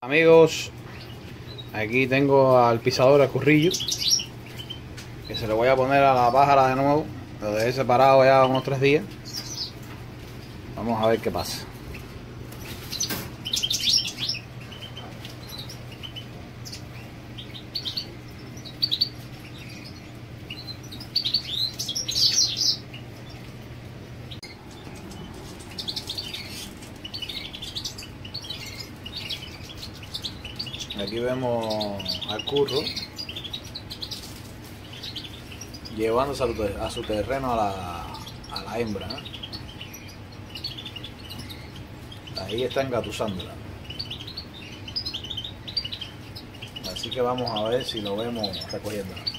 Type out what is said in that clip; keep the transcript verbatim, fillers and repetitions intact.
Amigos, aquí tengo al pisador, al currillo, que se le voy a poner a la pájara de nuevo. Lo dejé separado ya unos tres días. Vamos a ver qué pasa. Aquí vemos al curro llevándose a su terreno a la, a la hembra, ¿eh? Ahí está engatusándola. Así que vamos a ver si lo vemos recogiéndola.